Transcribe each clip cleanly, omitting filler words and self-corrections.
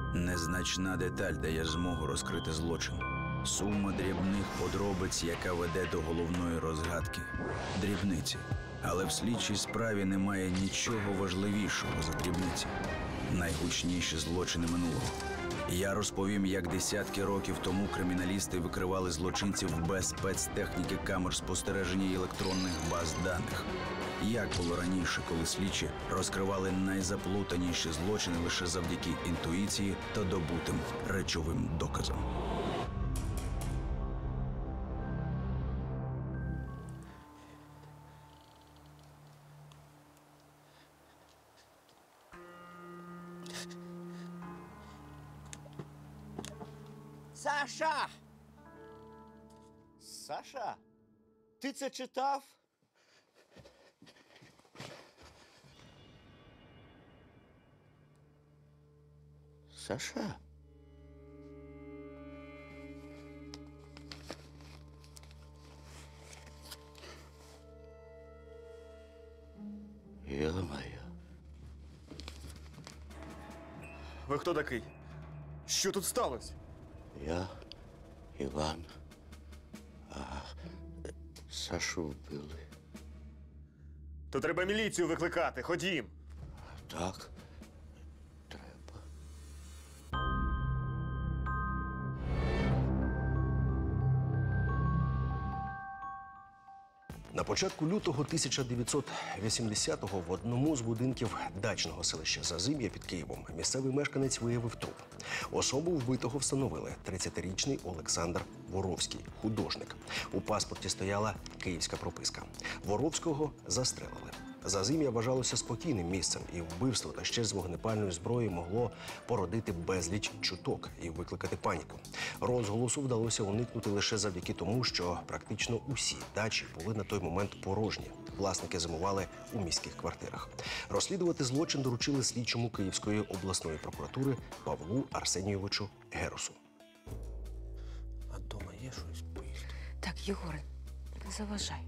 Незначна деталь дає змогу розкрити злочин. Сума дрібних подробиць, яка веде до головної розгадки. Дрібниці. Але в слідчій справі немає нічого важливішого за дрібниці. Найгучніші злочини минулого. Я розповім, як десятки років тому криміналісти викривали злочинців без спецтехніки камер спостереження і електронних баз даних. Як було раніше, коли слідчі розкривали найзаплутаніші злочини лише завдяки інтуїції та добутим речовим доказам. Саша! Саша? Ти це читав? Саша? Йо-моє. Ви хто такий? Що тут сталося? Я Іван. А Сашу вбили. То треба міліцію викликати, ходім. Так, треба. На початку лютого 1980-го в одному з будинків дачного селища Зазим'я під Києвом місцевий мешканець виявив труп. Особу вбитого встановили 30-річний Олександр Воровський, художник. У паспорті стояла київська прописка. Воровського застрелили. Зазим'я вважалося спокійним місцем, і вбивство та ще з вогнепальної зброї могло породити безліч чуток і викликати паніку. Розголосу вдалося уникнути лише завдяки тому, що практично усі дачі були на той момент порожні. Власники зимували у міських квартирах. Розслідувати злочин доручили слідчому Київської обласної прокуратури Павлу Арсенійовичу Герусу. А дома є щось поїсти? Так, Єгоре, не заважай.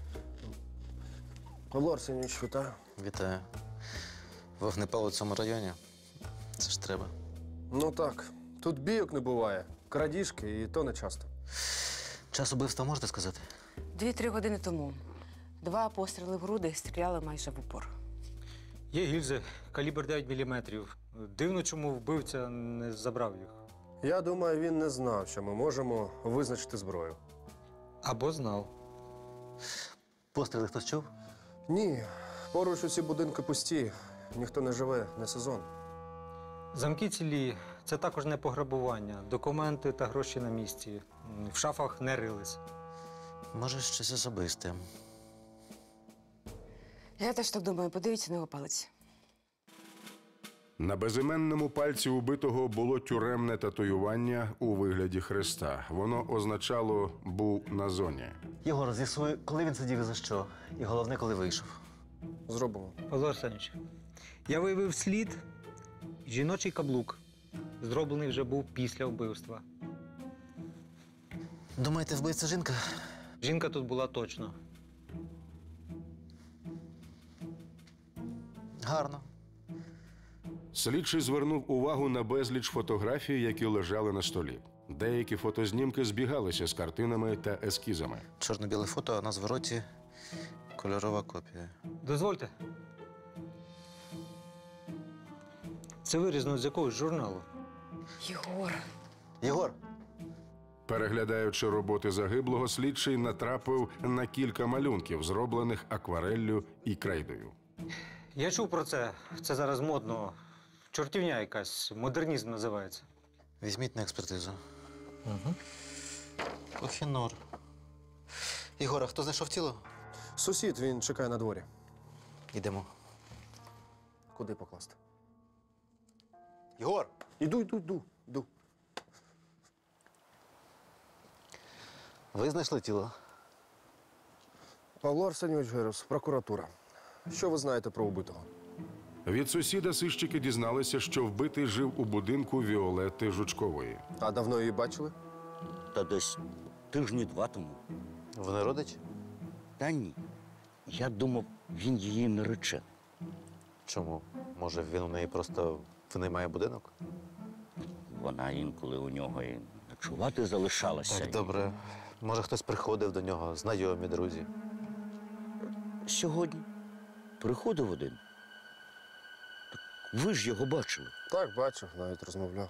Павло Арсенійович, вітаю. Вітаю. Вогнепал у цьому районі? Це ж треба. Ну так, тут бійок не буває. Крадіжки і то не часто. Час убивства можете сказати? 2-3 години тому. 2 постріли в груди, стріляли майже в упор. Є гільзи, калібр 9 мм. Дивно, чому вбивця не забрав їх. Я думаю, він не знав, що ми можемо визначити зброю. Або знав. Постріли хтось чув? Ні, поруч усі будинки пусті. Ніхто не живе, не сезон. Замки цілі – це також не пограбування. Документи та гроші на місці. В шафах не рились. Може, щось особисте. Я теж так думаю, подивіться на його палець. На безіменному пальці убитого було тюремне татуювання у вигляді хреста. Воно означало «був на зоні». Єгор, з'ясуй, коли він сидів і за що. І головне, коли вийшов. Зробимо. Павло Арсенійович, я виявив слід – жіночий каблук. Зроблений вже був після вбивства. Думаєте, вбивця жінка? Жінка тут була точно. Гарно. Слідчий звернув увагу на безліч фотографій, які лежали на столі. Деякі фотознімки збігалися з картинами та ескізами. Чорно-біле фото, а на звороті кольорова копія. Дозвольте. Це вирізано з якогось журналу. Єгор. Єгор! Переглядаючи роботи загиблого, слідчий натрапив на кілька малюнків, зроблених аквареллю і крейдою. Я чув про це. Це зараз модно. Чортівня якась. Модернізм називається. Візьміть на експертизу. Угу. Кохінор. Єгор, а хто знайшов тіло? Сусід, він чекає на дворі. Йдемо. Куди покласти? Єгор! Іду. Ви знайшли тіло? Павло Арсенійович Герус, прокуратура. Що ви знаєте про вбитого? Від сусіда сищики дізналися, що вбитий жив у будинку Віолетти Жучкової. А давно її бачили? Та десь тижні 2 тому. Вони родичі? Та ні. Я думав, він її наречений. Чому? Може, він у неї просто винаймає будинок? вона інколи у нього і ночувати залишалася. Так, добре. Може, хтось приходив до нього, знайомі, друзі. Сьогодні приходив один. Так ви ж його бачили. Так, бачив, навіть розмовляв.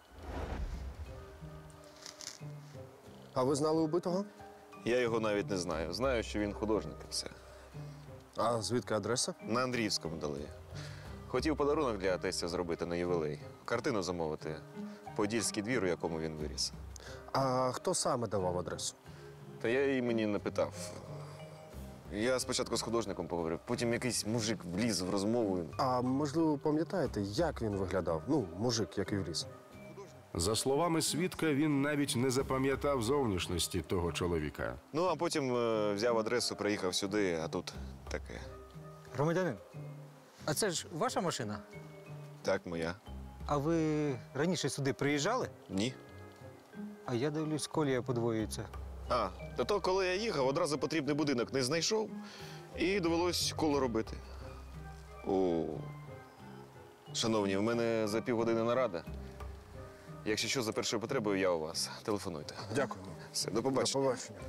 А ви знали убитого? Я його навіть не знаю. Знаю, що він художник і все. А звідки адреса? На Андріївському дали. Хотів подарунок для тестя зробити на ювілей. Картину замовити. Подільський двір, у якому він виріс. А хто саме давав адресу? Та я імені не питав. Я спочатку з художником поговорив, потім якийсь мужик вліз в розмову. А можливо, пам'ятаєте, як він виглядав? Ну, мужик, який вліз. За словами свідка, він навіть не запам'ятав зовнішності того чоловіка. Ну, а потім взяв адресу, приїхав сюди, а тут таке. Громадянин, а це ж ваша машина? Так, моя. А ви раніше сюди приїжджали? Ні. А я дивлюсь, колія подвоюється. А, та то, коли я їхав, одразу потрібний будинок не знайшов і довелось коло робити. О, шановні, в мене за півгодини нарада. Якщо що, за першою потребою, я у вас. Телефонуйте. Дякуємо. Все, до До побачення. побачення.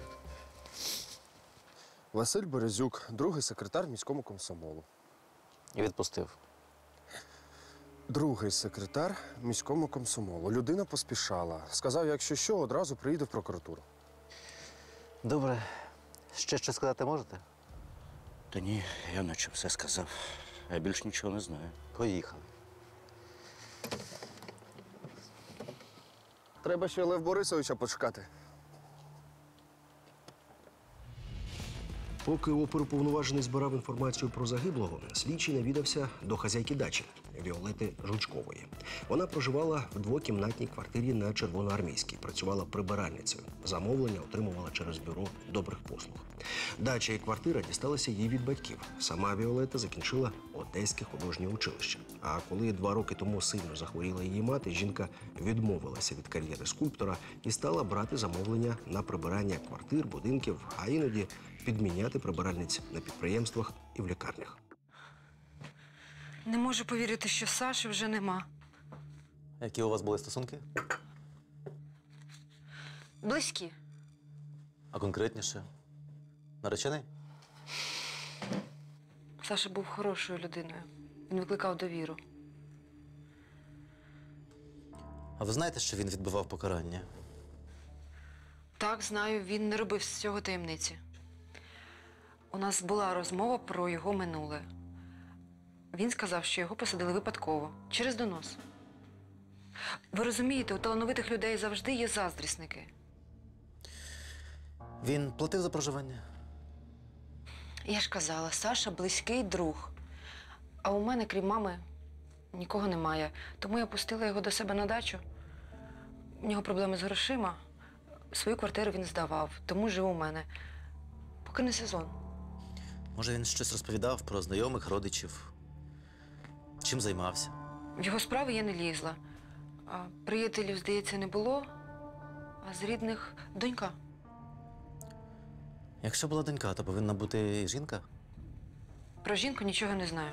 Василь Березюк, другий секретар міському комсомолу. І відпустив. Другий секретар міському комсомолу. Людина поспішала. Сказав, якщо що, одразу приїде в прокуратуру. Добре. Ще щось сказати можете? Та ні, я наче все сказав. Я більш нічого не знаю. Поїхали. Треба ще Лев Борисовича почекати. Поки оперуповноважений збирав інформацію про загиблого, слідчий навідався до хазяйки дачі Віолети Жучкової. Вона проживала в двокімнатній квартирі на Червоноармійській, працювала прибиральницею. Замовлення отримувала через бюро добрих послуг. Дача і квартира дісталися їй від батьків. Сама Віолета закінчила Одеське художнє училище. А коли 2 роки тому сильно захворіла її мати, жінка відмовилася від кар'єри скульптора і стала брати замовлення на прибирання квартир, будинків, а іноді підміняти прибиральниць на підприємствах і в лікарнях. Не можу повірити, що Саші вже нема. Які у вас були стосунки? Близькі. А конкретніше? Наречений? Саша був хорошою людиною. Він викликав довіру. А ви знаєте, що він відбивав покарання? Так, знаю, він не робив з цього таємниці. У нас була розмова про його минуле. Він сказав, що його посадили випадково, через донос. Ви розумієте, у талановитих людей завжди є заздрісники. Він платив за проживання? Я ж казала, Саша близький друг. А у мене, крім мами, нікого немає. Тому я пустила його до себе на дачу. У нього проблеми з грошима. Свою квартиру він здавав, тому жив у мене. Поки не сезон. Може, він щось розповідав про знайомих, родичів? Чим займався? В його справи я не лізла. А приятелів, здається, не було, а з рідних – донька. Якщо була донька, то повинна бути і жінка? Про жінку нічого не знаю.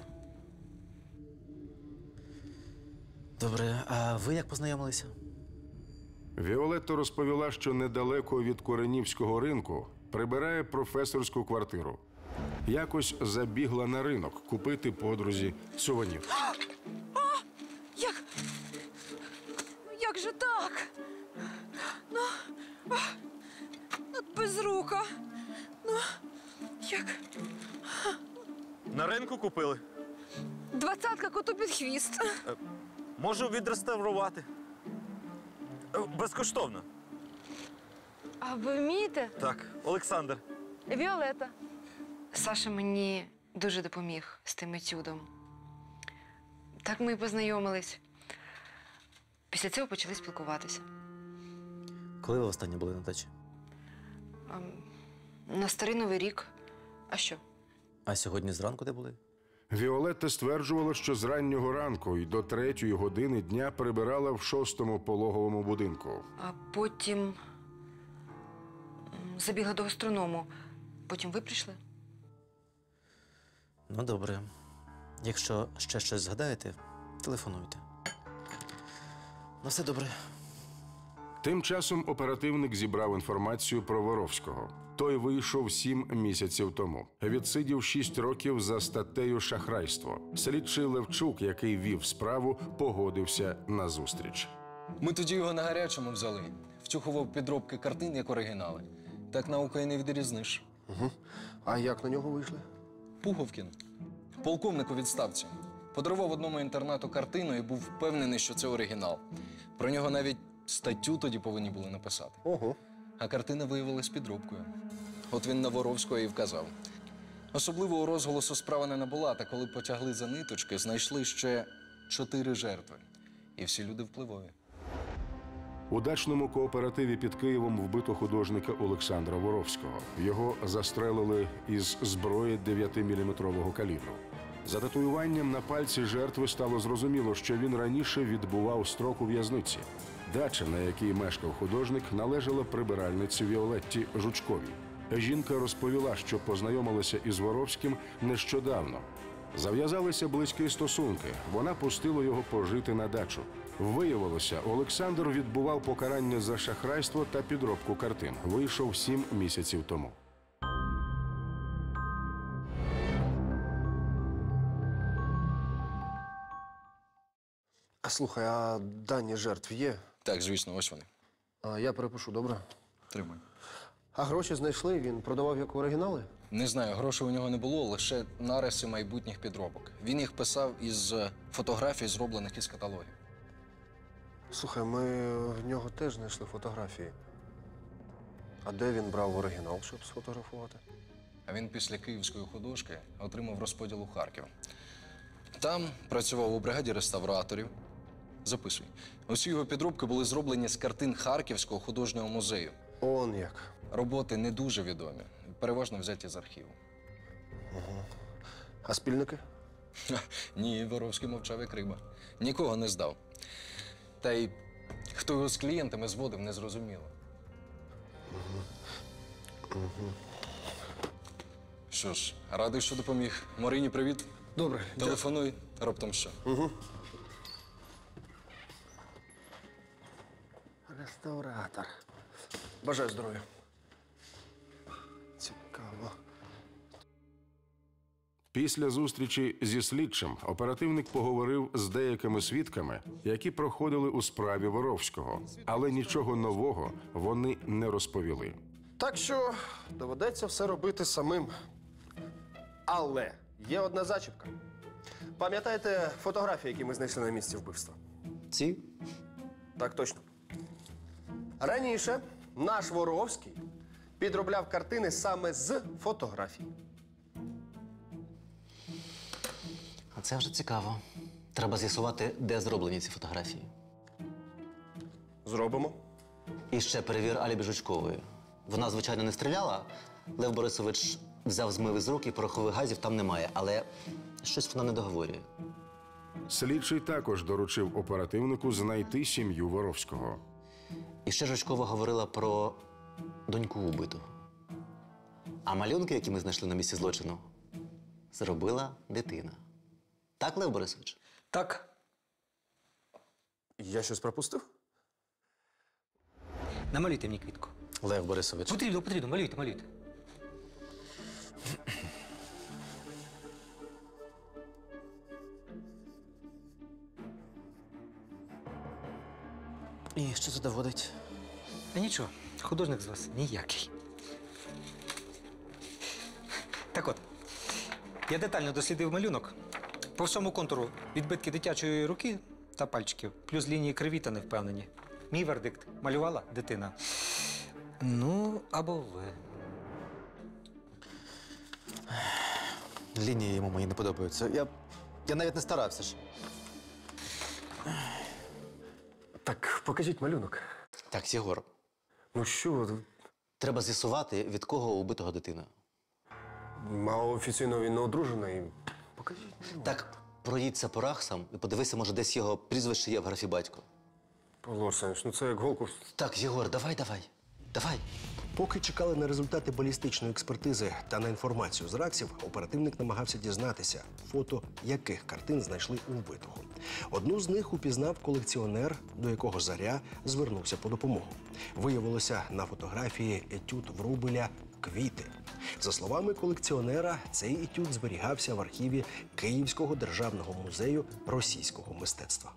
Добре, а ви як познайомилися? Віолетта розповіла, що недалеко від Коренівського ринку прибирає професорську квартиру. Якось забігла на ринок купити подрузі сувенір. Як? Як же так? Ну, безрука. Ну, як? На ринку купили. 20-ка коту під хвіст. Можу відреставрувати. Безкоштовно. А ви вмієте? Так, Олександр. Віолета. Саша мені дуже допоміг з тим етюдом. Так ми і познайомились. Після цього почали спілкуватися. Коли ви останні були на дачі? На Старий Новий рік. А що? А сьогодні зранку де були? Віолетта стверджувала, що з раннього ранку і до 3-ї години дня прибирала в 6-му пологовому будинку. А потім забігла до гастроному. Потім ви прийшли. Ну, добре. Якщо ще щось згадаєте, телефонуйте. На все добре. Тим часом оперативник зібрав інформацію про Воровського. Той вийшов 7 місяців тому. Відсидів 6 років за статтею шахрайство. Слідчий Левчук, який вів справу, погодився на зустріч. Ми тоді його на гарячому взяли. Втюхував підробки картин, як оригінали. Так наука і не відрізниш. Угу. А як на нього вийшли? Пуговкін. Полковник у відставці. Подарував одному інтернату картину і був впевнений, що це оригінал. Про нього навіть статтю тоді повинні були написати. Ого. А картина виявилась підробкою. От він на Воровського і вказав. Особливого розголосу справа не набула, та коли потягли за ниточки, знайшли ще 4 жертви. І всі люди впливові. У дачному кооперативі під Києвом вбито художника Олександра Воровського. Його застрелили із зброї 9-мм калібру. За татуюванням на пальці жертви стало зрозуміло, що він раніше відбував строк у в'язниці. Дача, на якій мешкав художник, належала прибиральниці Віолетті Жучковій. Жінка розповіла, що познайомилася із Воровським нещодавно. Зав'язалися близькі стосунки. Вона пустила його пожити на дачу. Виявилося, Олександр відбував покарання за шахрайство та підробку картин. Вийшов 7 місяців тому. А слухай, а дані жертв є? Так, звісно, ось вони. А я перепишу, добре? Тримай. А гроші знайшли, він продавав як оригінали? Не знаю, грошей у нього не було, лише нариси майбутніх підробок. Він їх писав із фотографій, зроблених із каталогів. Слухай, ми в нього теж знайшли фотографії. А де він брав оригінал, щоб сфотографувати? А він після київської художки отримав розподіл у Харків. Там працював у бригаді реставраторів. Записуй. Усі його підробки були зроблені з картин Харківського художнього музею. Он як. Роботи не дуже відомі, переважно взяті з архіву. А спільники? Ні, Воровський мовчав як риба. Нікого не здав. Та й хто його з клієнтами зводив, не зрозуміло. Що ж, радий, що допоміг. Марині, привіт. Добре. Телефонуй, раптом що. Реставратор. Бажаю здоров'я. Цікаво. Після зустрічі зі слідчим оперативник поговорив з деякими свідками, які проходили у справі Воровського. Але нічого нового вони не розповіли. Так що доведеться все робити самим. Але є одна зачіпка. Пам'ятаєте фотографії, які ми знайшли на місці вбивства? Ці? Так точно. Раніше наш Воровський підробляв картини саме з фотографій. А це вже цікаво. Треба з'ясувати, де зроблені ці фотографії. Зробимо. І ще перевір алібі Жучкової. Вона, звичайно, не стріляла. Лев Борисович взяв змив із рук і порохових газів там немає. Але щось вона не договорює. Слідчий також доручив оперативнику знайти сім'ю Воровського. І ще Жучкова говорила про доньку убитого. А малюнки, які ми знайшли на місці злочину, зробила дитина. Так, Лев Борисович? Так, Я щось пропустив? намалюйте мені квітку. Лев Борисович. Потрібно, малюйте. І що це доводить? А нічого, художник з вас ніякий. Так от, я детально дослідив малюнок. По всьому контуру відбитки дитячої руки та пальчиків, плюс лінії криві та невпевнені. Мій вердикт – малювала дитина. Ну, або ви. Лінії йому мені не подобаються. Я навіть не старався ж. Так, покажіть малюнок. Так, Єгор, Ну що, треба з'ясувати, від кого убитого дитина. офіційно він не одружений. Покажіть. Так, проїдься по рахсам і подивися, може, десь його прізвище є в графі батько. Павло Арсенович, ну це як голку. Так, Єгор, давай. Давай. Поки чекали на результати балістичної експертизи та на інформацію з РАКСів, оперативник намагався дізнатися, фото яких картин знайшли у вбитого. Одну з них упізнав колекціонер, до якого Заря звернувся по допомогу. Виявилося на фотографії етюд Врубеля «Квіти». За словами колекціонера, цей етюд зберігався в архіві Київського державного музею російського мистецтва.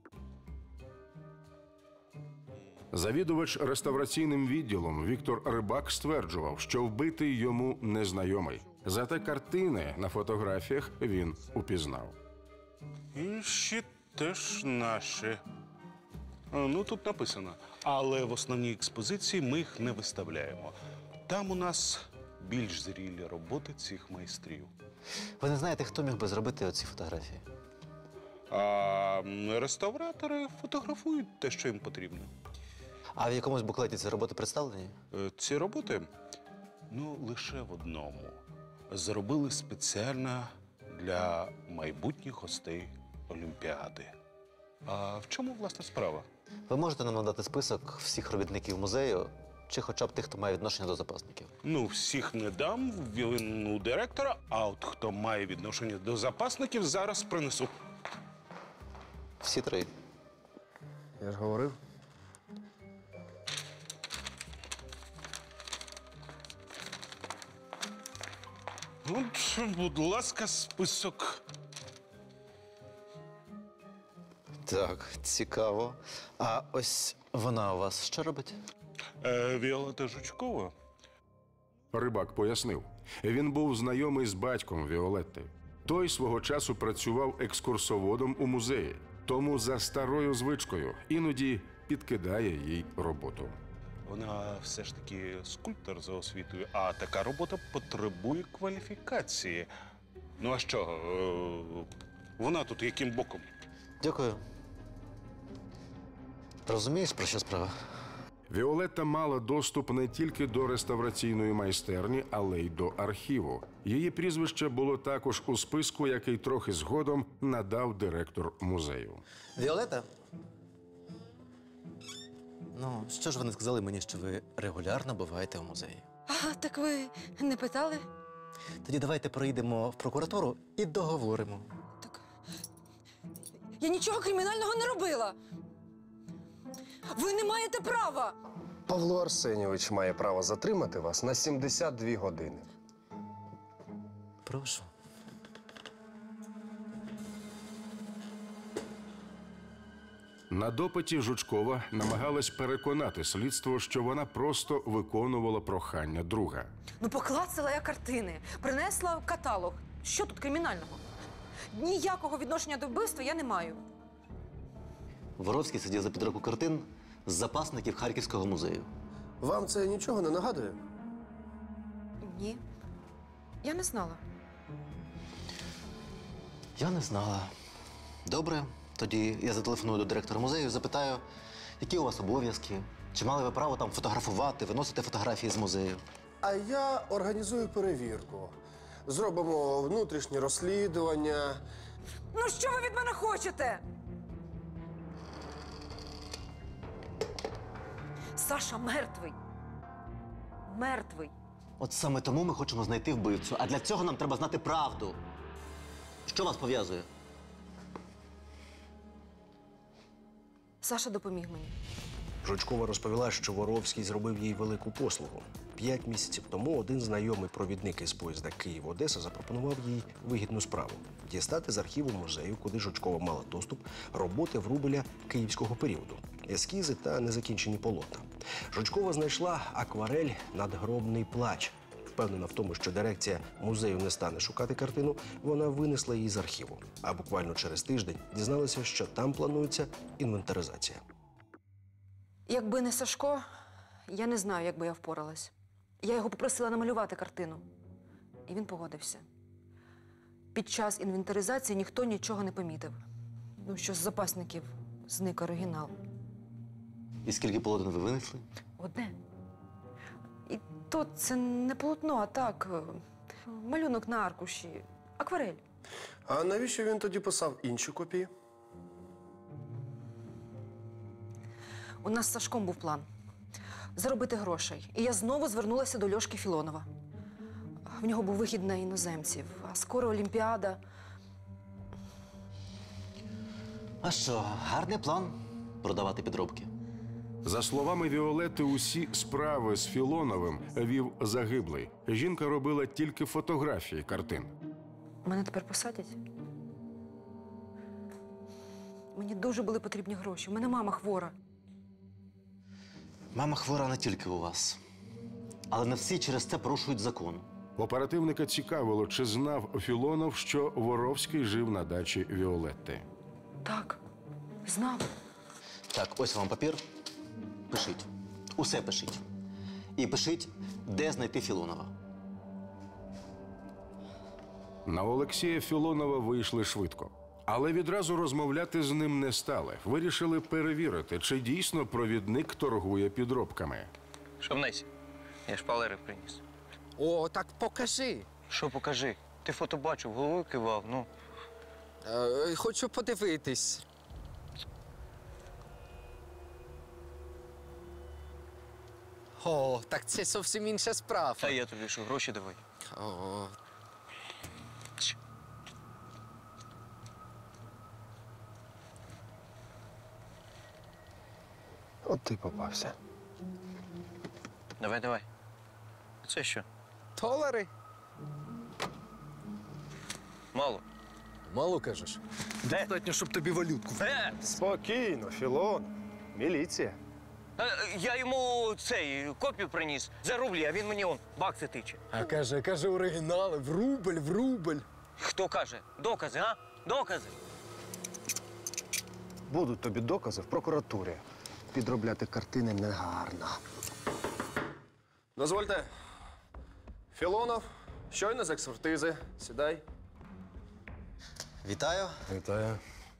Завідувач реставраційним відділом Віктор Рибак стверджував, що вбитий йому незнайомий. Зате картини на фотографіях він упізнав. Інші теж наші. Ну, тут написано. Але в основній експозиції ми їх не виставляємо. Там у нас більш зрілі роботи цих майстрів. Ви не знаєте, хто міг би зробити оці фотографії? А реставратори фотографують те, що їм потрібно. А в якомусь буклеті ці роботи представлені? Ці роботи, ну, лише в одному. Зробили спеціально для майбутніх гостей Олімпіади. А в чому, власне, справа? Ви можете нам надати список всіх робітників музею, чи хоча б тих, хто має відношення до запасників? Ну, всіх не дам, він у директора, а от хто має відношення до запасників, зараз принесу. Всі три. Я ж говорив. От, будь ласка, список. Так, цікаво. А ось вона у вас що робить? Віолета Жучкова. Рибак пояснив. Він був знайомий з батьком Віолетти. Той свого часу працював екскурсоводом у музеї. Тому за старою звичкою іноді підкидає їй роботу. Вона все ж таки скульптор за освітою, а така робота потребує кваліфікації. Ну а що, вона тут яким боком? Дякую. Розумієш, про що справа? Віолетта мала доступ не тільки до реставраційної майстерні, але й до архіву. Її прізвище було також у списку, який трохи згодом надав директор музею. Віолета? Ну, що ж ви не сказали мені, що ви регулярно буваєте у музеї? А, так ви не питали? Тоді давайте проїдемо в прокуратуру і договоримо. Я нічого кримінального не робила. Ви не маєте права. Павло Арсенійович має право затримати вас на 72 години. Прошу. На допиті Жучкова намагалась переконати слідство, що вона просто виконувала прохання друга. Ну, поклацала я картини, принесла каталог. Що тут кримінального? Ніякого відношення до вбивства я не маю. Воровський сидів за підробку картин з запасників Харківського музею. Вам це нічого не нагадує? Ні. Я не знала. Я не знала. Добре, тоді я зателефоную до директора музею і запитаю, які у вас обов'язки, чи мали ви право там фотографувати, виносити фотографії з музею. А я організую перевірку. Зробимо внутрішнє розслідування. Ну, що ви від мене хочете? Саша мертвий. Мертвий. От саме тому ми хочемо знайти вбивцю, а для цього нам треба знати правду. Що вас пов'язує? Саша допоміг мені. Жучкова розповіла, що Воровський зробив їй велику послугу. 5 місяців тому один знайомий провідник із поїзда Київ-Одеса запропонував їй вигідну справу – дістати з архіву музею, куди Жучкова мала доступ, роботи Врубеля київського періоду, ескізи та незакінчені полотна. Жучкова знайшла акварель «Надгробний плач». Впевнена в тому, що дирекція музею не стане шукати картину, вона винесла її з архіву. А буквально через тиждень дізналася, що там планується інвентаризація. Якби не Сашко, я не знаю, як би я впоралась. Я його попросила намалювати картину. І він погодився. Під час інвентаризації ніхто нічого не помітив. Ну, що з запасників зник оригінал. І скільки полотен ви винесли? Одне. І то це не полотно, а так, малюнок на аркуші, акварель. А навіщо він тоді писав інші копії? У нас з Сашком був план. заробити грошей. І я знову звернулася до Льошки Філонова. В нього був вихід на іноземців, а скоро Олімпіада. А що, гарний план продавати підробки. За словами Віолети, усі справи з Філоновим вів загиблий. Жінка робила тільки фотографії картин. Мене тепер посадять? Мені дуже були потрібні гроші. У мене мама хвора. Мама хвора не тільки у вас. Але не всі через це порушують закон. Оперативника цікавило, чи знав Філонов, що Воровський жив на дачі Віолетти. Так, знав. Так, ось вам папір. Пишіть. Усе пишіть. І пишіть, де знайти Філонова. На Олексія Філонова вийшли швидко. Але відразу розмовляти з ним не стали. Вирішили перевірити, чи дійсно провідник торгує підробками. Шовнись, я шпалери приніс. О, так покажи. Що покажи? Ти фото бачив, головою кивав, ну. Хочу подивитись. О, так це зовсім інша справа. Та я тобі що, гроші давай. О. От ти попався. Давай, давай. Це що? Долари? Мало. Мало кажеш? Достатньо, щоб тобі валютку. Спокійно, Філон. Міліція. Я йому копію приніс за рублі, а він мені бакси тиче. А каже оригінали, в рубль. Хто каже? Докази, а? Докази. Будуть тобі докази в прокуратурі. Підробляти картини негарно. Дозвольте. Філонов, щойно з експертизи. Сідай. Вітаю. Вітаю.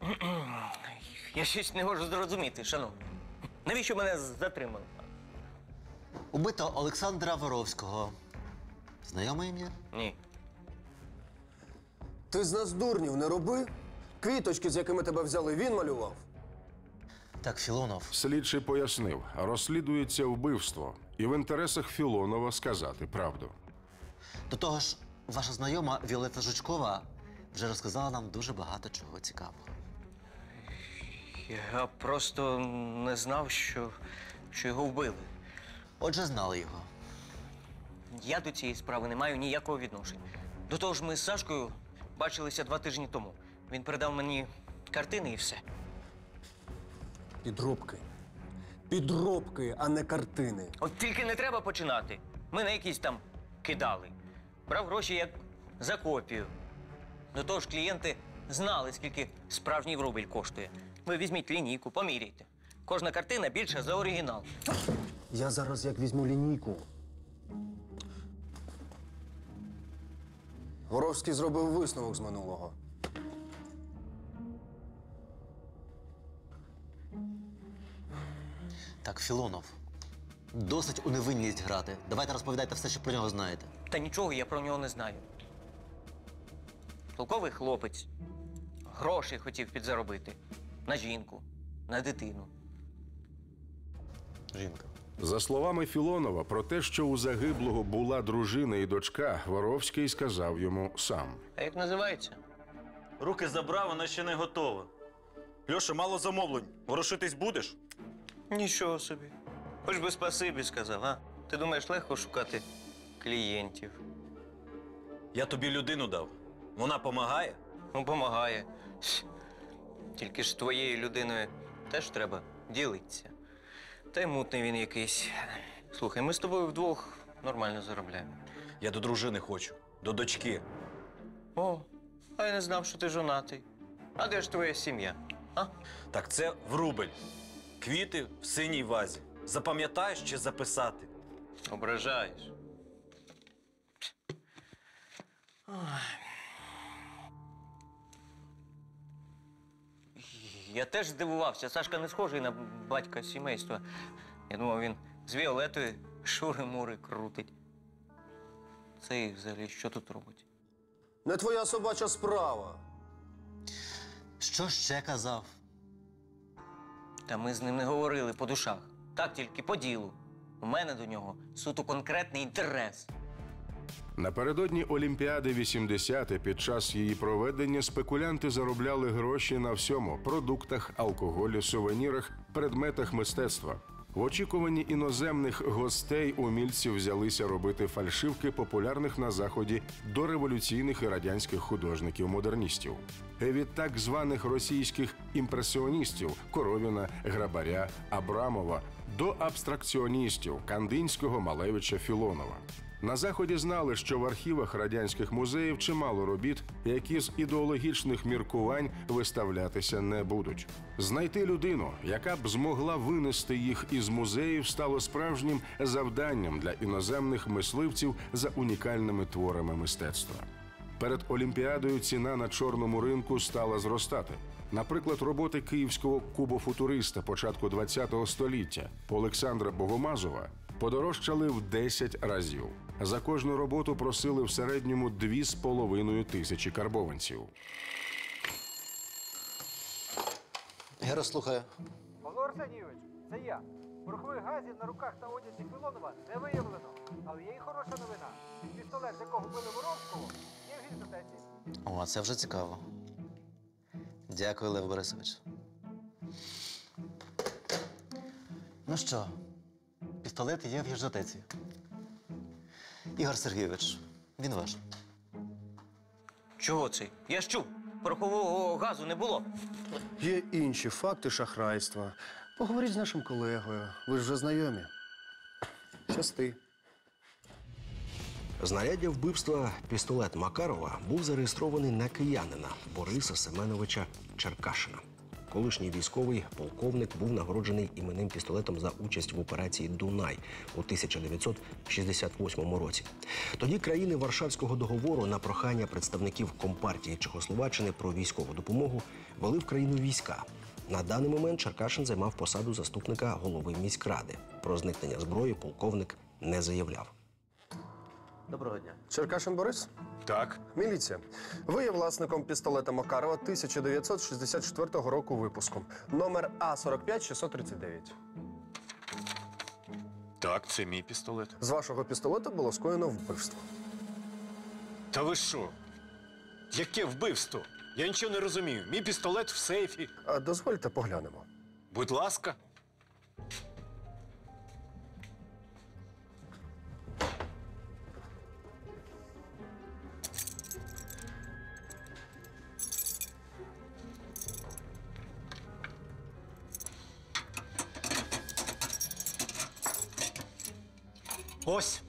Я щось не можу зрозуміти, шановні. Навіщо мене затримали? Убито Олександра Воровського. Знайоме ім'я? Ні. Ти з нас дурнів не роби. Квіточки, з якими тебе взяли, він малював. Так, Філонов. Слідчий пояснив, розслідується вбивство. І в інтересах Філонова сказати правду. До того ж, ваша знайома Віолетта Жучкова вже розказала нам дуже багато чого цікавого. Я просто не знав, що його вбили. Отже, знали його. Я до цієї справи не маю ніякого відношення. До того ж, ми з Сашкою бачилися 2 тижні тому. Він передав мені картини і все. Підробки. Підробки, а не картини. От тільки не треба починати. Ми на якісь там кидали. Брав гроші як за копію. До того ж, клієнти знали, скільки справжній рубль коштує. Ви візьміть лінійку, поміряйте. Кожна картина більша за оригінал. Я зараз як візьму лінійку. Воровський зробив висновок з минулого. Так, Філонов. Досить у невинність грати. Давайте розповідайте все, що про нього знаєте. Та нічого я про нього не знаю. Толковий хлопець. Грошей хотів підзаробити. На жінку, на дитину. Жінка. За словами Філонова, про те, що у загиблого була дружина і дочка, Воровський сказав йому сам. А як називається? Руки забрав, вона ще не готова. Льоша, мало замовлень. Ворошитись будеш? Нічого собі. Хоч би спасибі сказав, а? Ти думаєш, легко шукати клієнтів? Я тобі людину дав. Вона помагає? Ну, помагає. Тільки ж твоєю людиною теж треба ділитися. Та й мутний він якийсь. Слухай, ми з тобою вдвох нормально заробляємо. Я до дружини хочу. До дочки. О, а я не знав, що ти жонатий. А де ж твоя сім'я? А? Так це в рубль. Квіти в синій вазі. Запам'ятаєш чи записати? Ображаєш. Ой. Я теж здивувався. Сашка не схожий на батька сімейства. Я думав, він з Віолетою шури-мури крутить. Це взагалі що тут робить? Не твоя собача справа. Що ще казав? Та ми з ним не говорили по душах. Так тільки по ділу. У мене до нього суто конкретний інтерес. Напередодні Олімпіади 80 під час її проведення спекулянти заробляли гроші на всьому – продуктах, алкоголі, сувенірах, предметах мистецтва. В очікуванні іноземних гостей умільці взялися робити фальшивки популярних на Заході дореволюційних і радянських художників-модерністів. Від так званих російських імпресіоністів – Коровіна, Грабаря, Абрамова до абстракціоністів – Кандинського, Малевича, Філонова. На Заході знали, що в архівах радянських музеїв чимало робіт, які з ідеологічних міркувань виставлятися не будуть. Знайти людину, яка б змогла винести їх із музеїв, стало справжнім завданням для іноземних мисливців за унікальними творами мистецтва. Перед Олімпіадою ціна на чорному ринку стала зростати. Наприклад, роботи київського кубофутуриста початку ХХ століття Олександра Богомазова подорожчали в 10 разів. За кожну роботу просили в середньому 2,5 тисячі карбованців. Гера, слухаю. Павло Арсенійович, це я. Порохових газів на руках та одязі Філонова не виявлено. Але є і хороша новина. Пістолет, з якого били Воровського, є в гільзотеці. О, це вже цікаво. Дякую, Лев Борисович. Ну що, пістолет є в гільзотеці. Ігор Сергійович, він ваш. Чого це? Я ж чув, порохового газу не було. Є інші факти шахрайства. Поговоріть з нашим колегою. Ви ж вже знайомі. Щасти. Знаряддя вбивства пістолет Макарова був зареєстрований на киянина Бориса Семеновича Черкашина. Колишній військовий полковник був нагороджений іменним пістолетом за участь в операції «Дунай» у 1968 році. Тоді країни Варшавського договору на прохання представників Компартії Чехословаччини про військову допомогу вели в країну війська. На даний момент Черкашин займав посаду заступника голови міськради. Про зникнення зброї полковник не заявляв. Доброго дня. Черкашин Борис? Так. Міліція. Ви є власником пістолета Макарова 1964 року випуску. Номер А45639. Так, це мій пістолет. З вашого пістолета було скоєно вбивство. Та ви що? Яке вбивство? Я нічого не розумію. Мій пістолет в сейфі. Дозвольте, поглянемо. Будь ласка. Ось.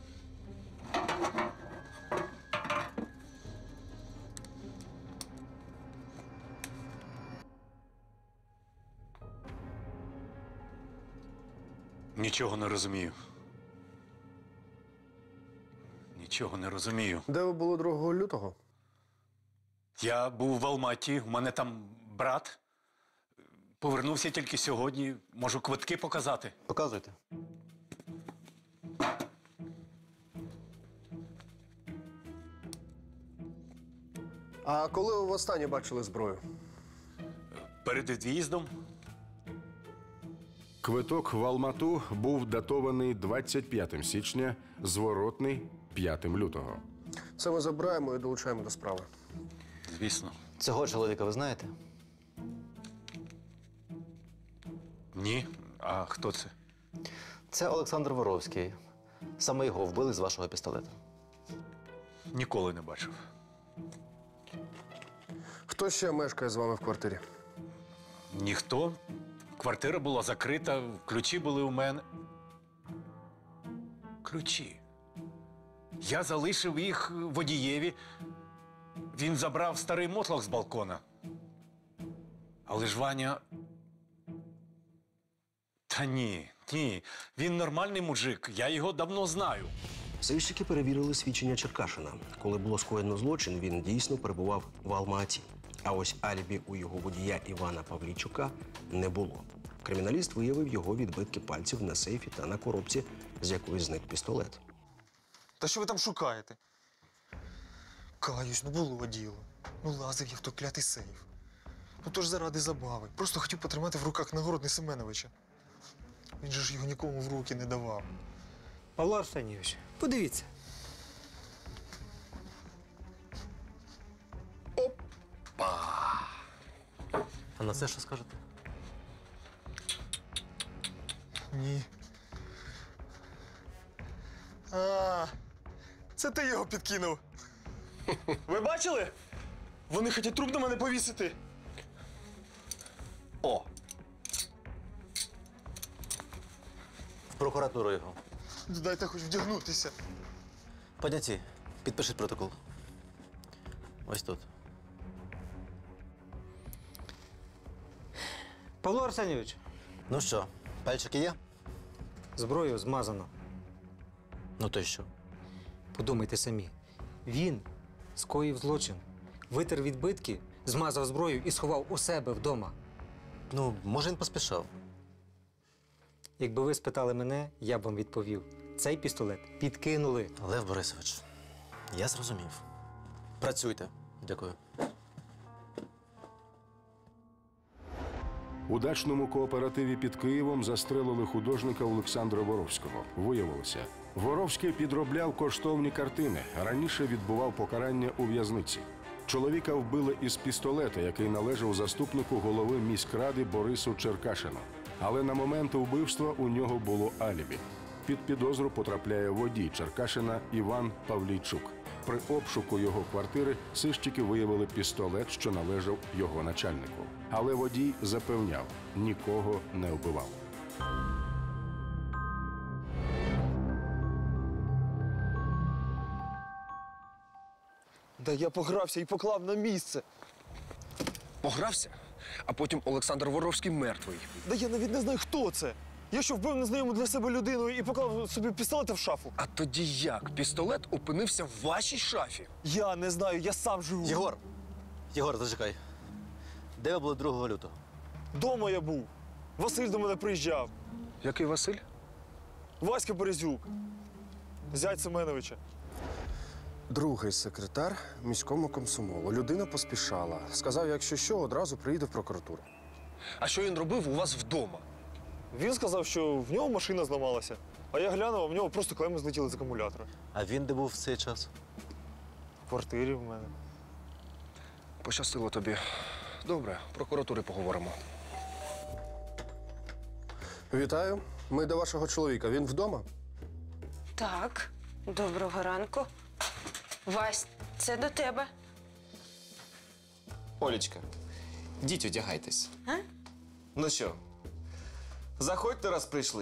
Нічого не розумію. Нічого не розумію. Де ви були 2 лютого? Я був в Алматі, у мене там брат. Повернувся тільки сьогодні. Можу квитки показати. Показуйте. А коли ви востаннє бачили зброю? Перед від'їздом. Квиток в Алмату був датований 25 січня, зворотний 5 лютого. Це ми забираємо і долучаємо до справи. Звісно. Цього чоловіка ви знаєте? Ні. А хто це? Це Олександр Воровський. Саме його вбили з вашого пістолета. Ніколи не бачив. Хто ще мешкає з вами в квартирі? Ніхто. Квартира була закрита, ключі були у мене. Ключі. Я залишив їх водієві. Він забрав старий мотлох з балкона. Але ж Ваня... Та ні. Він нормальний мужик. Я його давно знаю. Сильщики перевірили свідчення Черкашина. Коли було скоєно злочин, він дійсно перебував в Алма-Аті. А ось алібі у його водія Івана Павлійчука не було. Криміналіст виявив його відбитки пальців на сейфі та на коробці, з якої зник пістолет. Та що ви там шукаєте? Каюсь, було діло. Лазив я в той клятий сейф. Тож заради забави. Просто хотів потримати в руках нагородний Семеновича. Він же ж його нікому в руки не давав. Павло Арсенійович, подивіться. А на це що скажете? Ні. Це ти його підкинув. Ви бачили? Вони хочуть труп на мене повісити. О! В прокуратуру його. Дайте хоч вдягнутися. Поняті, підпишіть протокол. Ось тут. Павло Арсенійович. Ну що, пальчики є? Зброю змазано. Ну то й що? Подумайте самі. Він скоїв злочин, витер відбитки, змазав зброю і сховав у себе вдома. Ну, може, він поспішав. Якби ви спитали мене, я б вам відповів. Цей пістолет підкинули. Лев Борисович, я зрозумів. Працюйте. Дякую. У дачному кооперативі під Києвом застрелили художника Олександра Воровського. Виявилося, Воровський підробляв коштовні картини. Раніше відбував покарання у в'язниці. Чоловіка вбили із пістолета, який належав заступнику голови міськради Борису Черкашину. Але на момент вбивства у нього було алібі. Під підозру потрапляє водій Черкашина Іван Павлійчук. При обшуку його квартири сищики виявили пістолет, що належав його начальнику. Але водій запевняв, нікого не вбивав. Да я погрався і поклав на місце. Погрався, а потім Олександр Воровський мертвий. Да я навіть не знаю, хто це. Я що, вбив незнайому для себе людину і поклав собі пістолета в шафу? А тоді як пістолет опинився в вашій шафі? Я не знаю, я сам живу. Єгор, зачекай. Де ви були 2 лютого? Дома я був. Василь до мене приїжджав. Який Василь? Васька Березюк. Зять Семеновича. Другий секретар міському комсомолу. Людина поспішала. Сказав, якщо що, одразу приїде в прокуратуру. А що він робив у вас вдома? Він сказав, що в нього машина зламалася. А я глянув, а в нього просто клеми злетіли з акумулятора. А він де був в цей час? В квартирі в мене. Пощастило тобі. Добре, в прокуратурі поговоримо. Вітаю. Ми до вашого чоловіка. Він вдома? Так, доброго ранку. Вась, це до тебе. Олечка, йдіть одягайтесь. А? Ну що, заходьте, раз прийшли.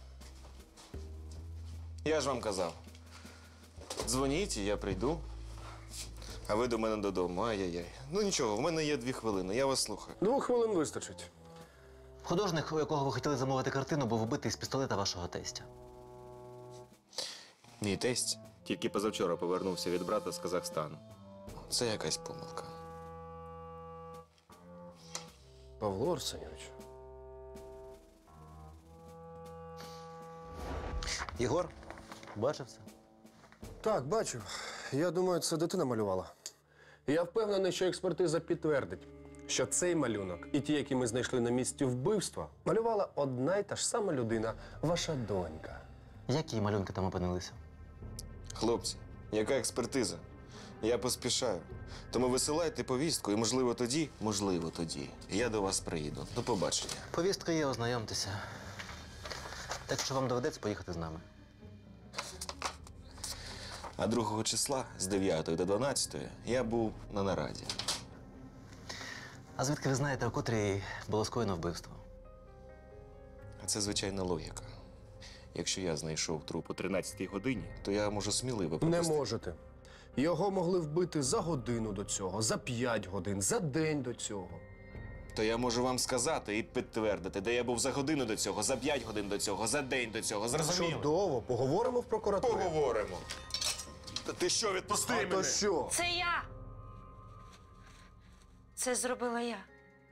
Я ж вам казав. Дзвоніть, і я прийду. А ви до мене додому. Ай-яй-яй. Ну нічого, в мене є 2 хвилини, я вас слухаю. 2 хвилин вистачить. Художник, у якого ви хотіли замовити картину, був вбитий з пістолета вашого тестя. Мій тесть тільки позавчора повернувся від брата з Казахстану. Це якась помилка. Павло Арсенійович. Єгор, бачив це? Так, бачив. Я думаю, це дитина малювала. Я впевнений, що експертиза підтвердить, що цей малюнок і ті, які ми знайшли на місці вбивства, малювала одна й та ж сама людина – ваша донька. Які малюнки там опинилися? Хлопці, яка експертиза? Я поспішаю. Тому висилайте повістку і, можливо, тоді я до вас приїду. До побачення. Повістка є, ознайомтеся. Так що вам доведеться поїхати з нами. А 2 числа з 9 до 12 я був на нараді. А звідки ви знаєте, у котрій було скоєно вбивство? А це звичайна логіка. Якщо я знайшов труп о 13-й годині, то я можу сміливо Не припустити. можете. Його могли вбити за годину до цього, за 5 годин, за день до цього. То я можу вам сказати і підтвердити, де я був за годину до цього, за 5 годин до цього, за день до цього. Зрозуміло? Чудово. Поговоримо в прокуратурі. Поговоримо. Та ти що, відпусти мене? То що? Це я. Це зробила я.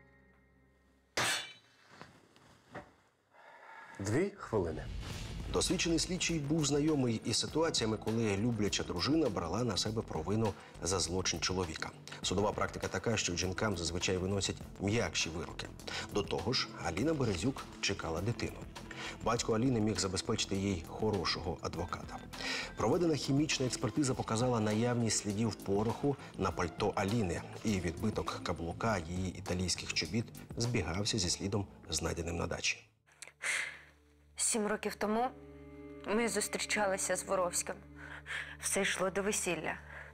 2 хвилини. Досвідчений слідчий був знайомий із ситуаціями, коли любляча дружина брала на себе провину за злочин чоловіка. Судова практика така, що жінкам зазвичай виносять м'якші вироки. До того ж, Аліна Березюк чекала дитину. Батько Аліни міг забезпечити їй хорошого адвоката. Проведена хімічна експертиза показала наявність слідів пороху на пальто Аліни, і відбиток каблука її італійських чобіт збігався зі слідом, знайденим на дачі. 7 років тому ми зустрічалися з Воровським. Все йшло до весілля.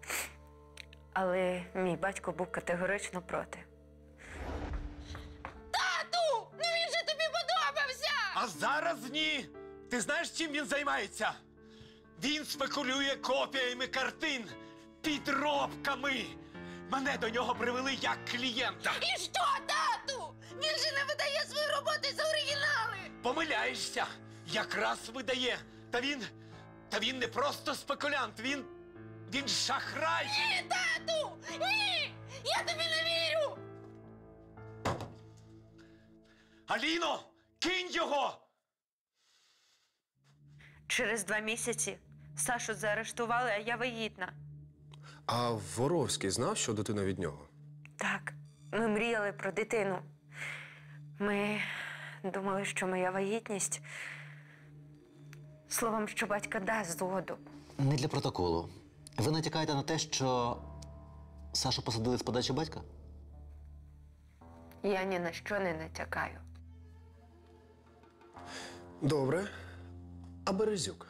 Але мій батько був категорично проти. Тату! Ну він же тобі подобався! А зараз ні! Ти знаєш, чим він займається? Він спекулює копіями картин, підробками. Мене до нього привели як клієнта. І що, тату? Він же не видає свої роботи за оригінали! Помиляєшся! Якраз видає. Та він не просто спекулянт, він шахрай! Ні, тату! Ні! Я тобі не вірю! Аліно, кинь його! Через 2 місяці Сашу заарештували, а я вагітна. А Воровський знав, що дитина від нього? Так, ми мріяли про дитину. Ми думали, що моя вагітність... Словом, що батько дасть згоду. Не для протоколу. Ви натякаєте на те, що Сашу посадили з подачі батька? Я ні на що не натякаю. Добре. А Березюк?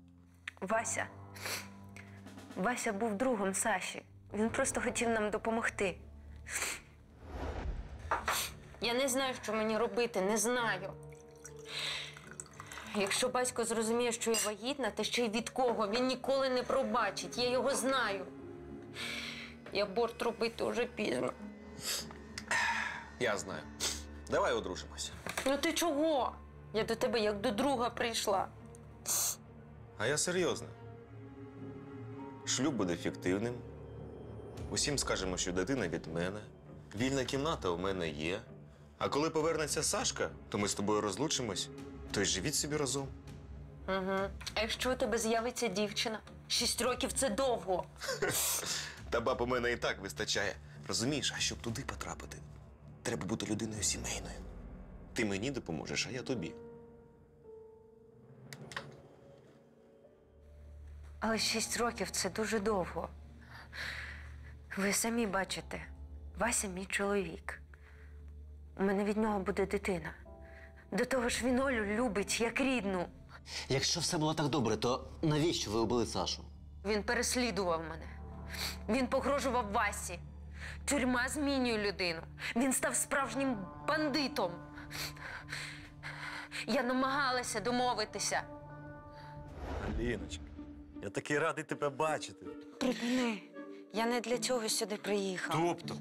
Вася був другом Саші. Він просто хотів нам допомогти. Я не знаю, що мені робити, не знаю. Якщо батько зрозуміє, що я вагітна, та ще й від кого, він ніколи не пробачить. Я його знаю. І аборт робити вже пізно. Я знаю. Давай одружимося. Ну ти чого? Я до тебе як до друга прийшла. А я серйозно. Шлюб буде фіктивним. Усім скажемо, що дитина від мене. Вільна кімната у мене є. А коли повернеться Сашка, то ми з тобою розлучимось. То й живіть собі разом. Угу. А якщо у тебе з'явиться дівчина? 6 років – це довго. Та баб у мене і так вистачає. Розумієш, а щоб туди потрапити, треба бути людиною сімейною. Ти мені допоможеш, а я тобі. Але 6 років – це дуже довго. Ви самі бачите, Вася – мій чоловік. У мене від нього буде дитина. До того ж він Олю любить, як рідну. Якщо все було так добре, то навіщо ви убили Сашу? Він переслідував мене. Він погрожував Васі. Тюрма змінює людину. Він став справжнім бандитом. Я намагалася домовитися. Аліночка, я такий радий тебе бачити. Припини. Я не для цього сюди приїхала. Тобто?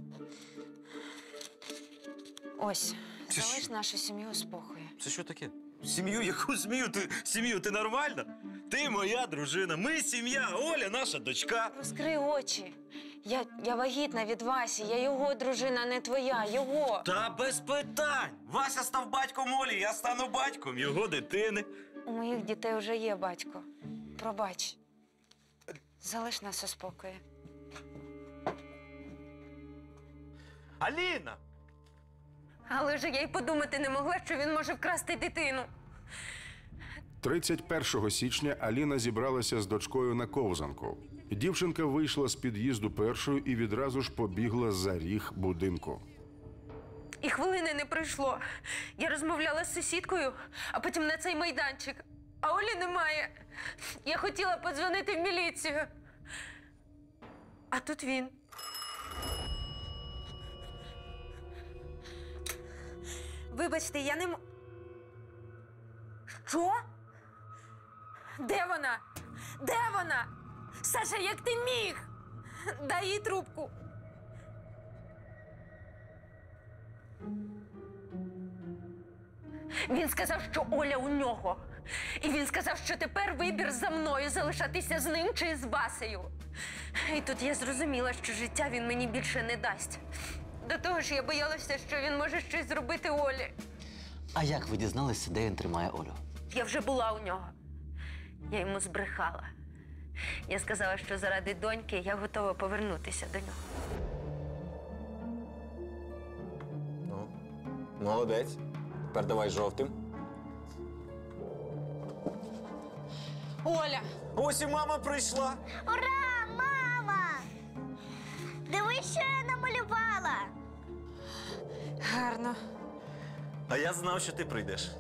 Ось, залиш нашу сім'ю у спокої. Це що таке? Сім'ю? Яку сім'ю? Ти нормальна? Ти моя дружина, ми сім'я, Оля наша дочка. Розкрий очі. Я вагітна від Васі, я його дружина, не твоя, його. Та без питань. Вася став батьком Олі, я стану батьком його дитини. У моїх дітей вже є батько. Пробач. Залиш нас у спокої. Аліна! Але ж я й подумати не могла, що він може вкрасти дитину. 31 січня Аліна зібралася з дочкою на ковзанку. Дівчинка вийшла з під'їзду першою і відразу ж побігла за ріг будинку. І хвилини не пройшло. Я розмовляла з сусідкою, а потім на цей майданчик. А Олі немає. Я хотіла подзвонити в міліцію. А тут він. Вибачте, я не м... Що? Де вона? Де вона? Саша, як ти міг? Дай їй трубку. Він сказав, що Оля у нього. І він сказав, що тепер вибір за мною, залишатися з ним чи з Васею. І тут я зрозуміла, що життя він мені більше не дасть. До того ж, я боялася, що він може щось зробити Олі. А як ви дізналися, де він тримає Олю? Я вже була у нього. Я йому збрехала. Я сказала, що заради доньки я готова повернутися до нього. Ну, молодець. Тепер давай жовтим. Оля! Ось і мама прийшла. Ура, мама! Дивись, що я намалювала. Гарно. А я знав, що ти прийдеш.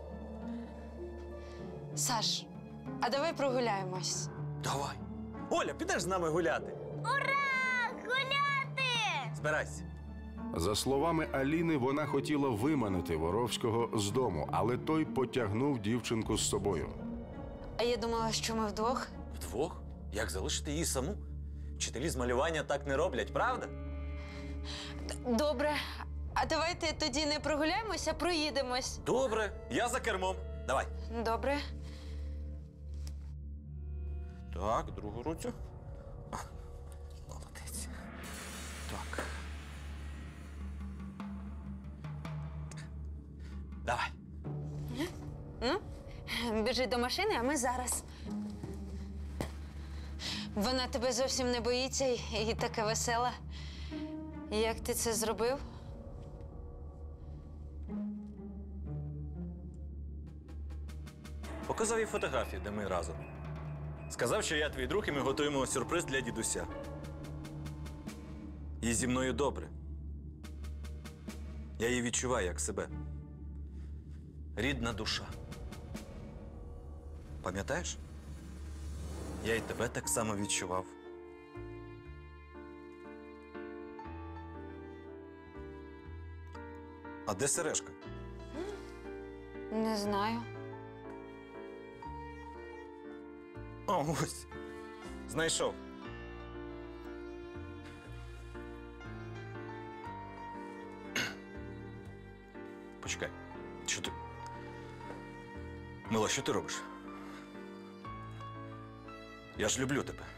Саш, а давай прогуляємось. Давай. Оля, підеш з нами гуляти? Ура! Гуляти! Збирайся. За словами Аліни, вона хотіла виманити Воровського з дому, але той потягнув дівчинку з собою. А я думала, що ми вдвох. Вдвох? Як залишити її саму? Вчителі з малювання так не роблять, правда? Добре. А давайте тоді не прогуляємося, а проїдемось. Добре, я за кермом. Давай. Добре. Так, другу руцю. Молодець. Так. Давай. Ну, біжи до машини, а ми зараз. Вона тебе зовсім не боїться і така весела. Як ти це зробив? Показав їй фотографію, де ми разом. Сказав, що я твій друг, і ми готуємо сюрприз для дідуся. Їй зі мною добре. Я її відчуваю як себе. Рідна душа. Пам'ятаєш? Я і тебе так само відчував. А де сережка? Не знаю. О, ось. Знайшов. Почекай. Що ти? Мила, що ти робиш? Я ж люблю тебе.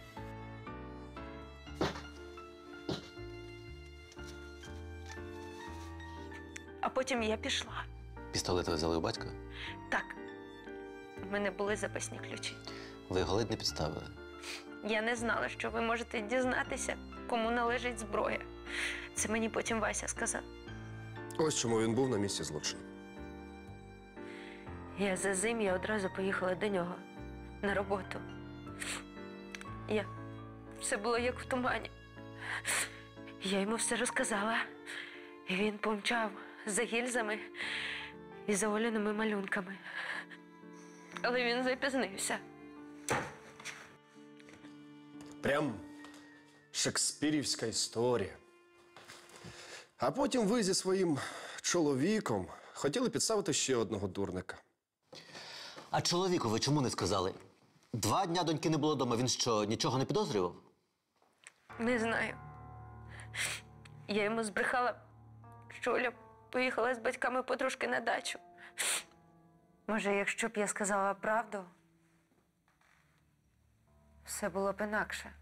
А потім я пішла. Пістолет ви взяли у батька? Так. В мене були запасні ключі. Ви його ледь не підставили. Я не знала, що ви можете дізнатися, кому належить зброя. Це мені потім Вася сказав. Ось чому він був на місці злочину. Я за зим, я одразу поїхала до нього на роботу. Все було як в тумані. Я йому все розказала. І він помчав за гільзами і за Оліними малюнками. Але він запізнився. Прям шекспірівська історія. А потім ви зі своїм чоловіком хотіли підставити ще одного дурника. А чоловіку ви чому не сказали? 2 дня доньки не було вдома, він що, нічого не підозрював? Не знаю. Я йому збрехала, що Оля поїхала з батьками подружки на дачу. Може, якщо б я сказала правду, все було б інакше.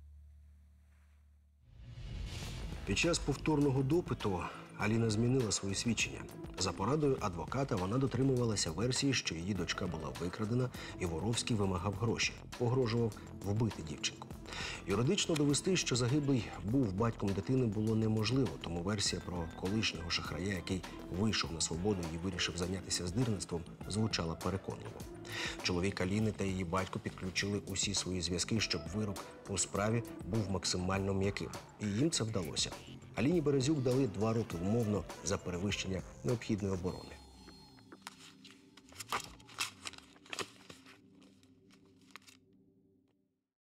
Під час повторного допиту Аліна змінила свої свідчення. За порадою адвоката вона дотримувалася версії, що її дочка була викрадена і Воровський вимагав гроші, погрожував вбити дівчинку. Юридично довести, що загиблий був батьком дитини, було неможливо, тому версія про колишнього шахрая, який вийшов на свободу і вирішив зайнятися здирництвом, звучала переконливо. Чоловік Аліни та її батько підключили усі свої зв'язки, щоб вирок у справі був максимально м'яким. І їм це вдалося. Аліні Березюк дали 2 роки умовно за перевищення необхідної оборони.